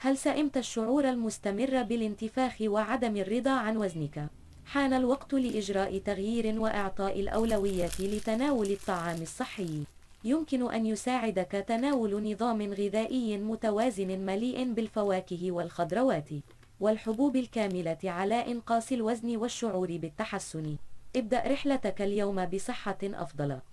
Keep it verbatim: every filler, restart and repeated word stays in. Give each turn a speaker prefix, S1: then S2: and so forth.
S1: هل سئمت الشعور المستمر بالانتفاخ وعدم الرضا عن وزنك؟ حان الوقت لإجراء تغيير وإعطاء الأولوية لتناول الطعام الصحي. يمكن أن يساعدك تناول نظام غذائي متوازن مليء بالفواكه والخضروات والحبوب الكاملة على إنقاص الوزن والشعور بالتحسن. ابدأ رحلتك اليوم بصحة أفضل.